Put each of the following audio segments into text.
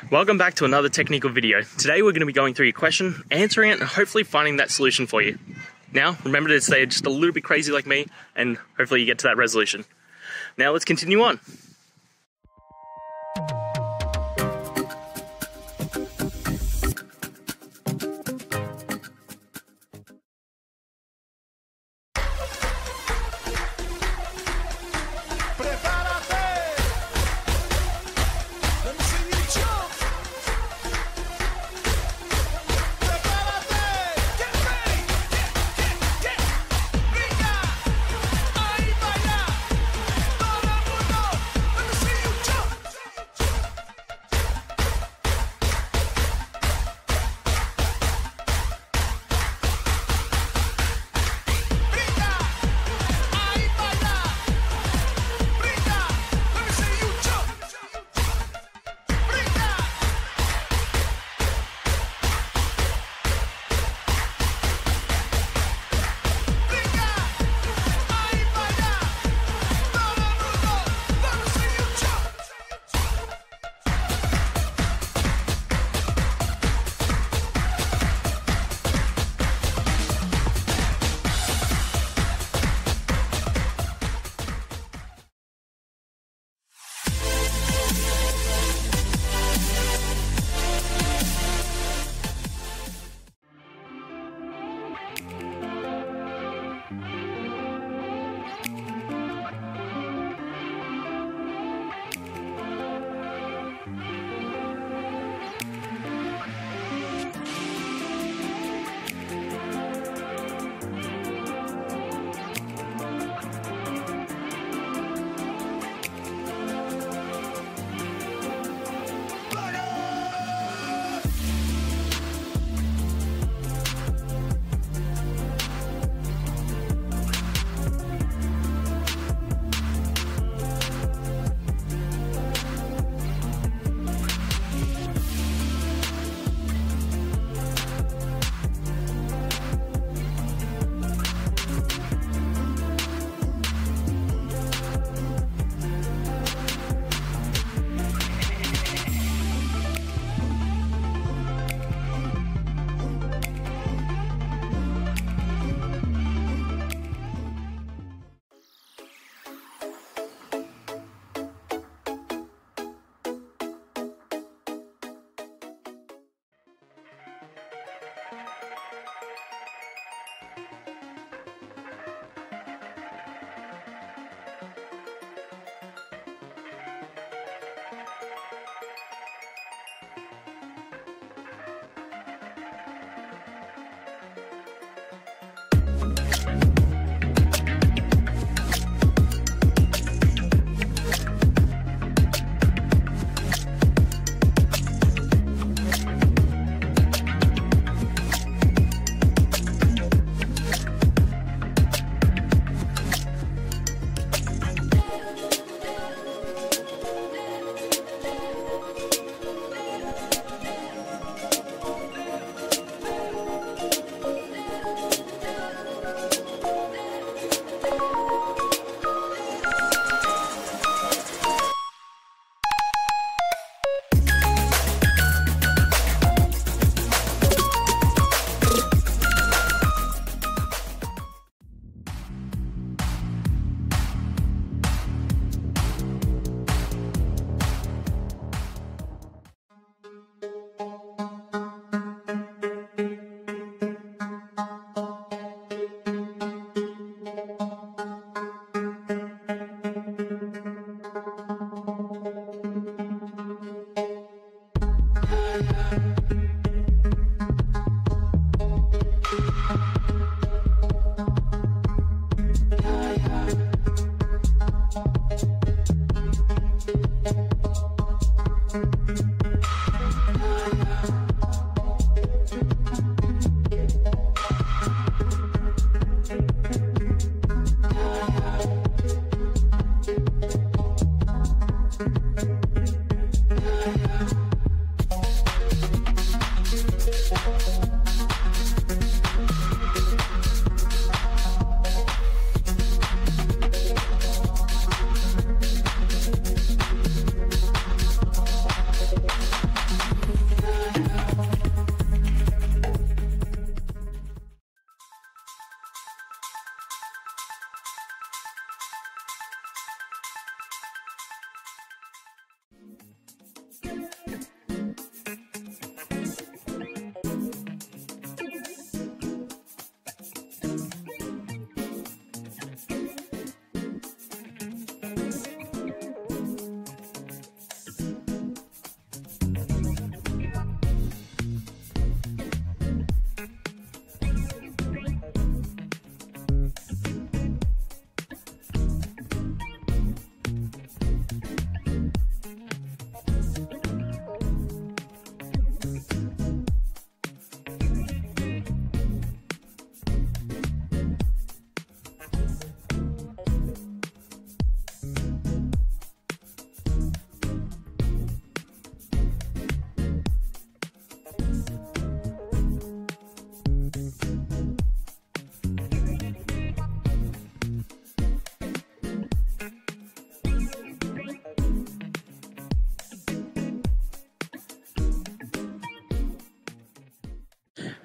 Welcome back to another technical video. Today we're going to be going through your question, answering it, and hopefully finding that solution for you. Now, remember to stay just a little bit crazy like me, and hopefully you get to that resolution. Now let's continue on.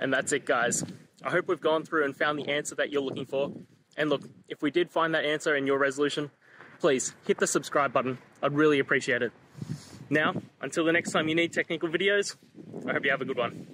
And that's it, guys. I hope we've gone through and found the answer that you're looking for. And look, if we did find that answer in your resolution, please hit the subscribe button. I'd really appreciate it. Now, until the next time you need technical videos, I hope you have a good one.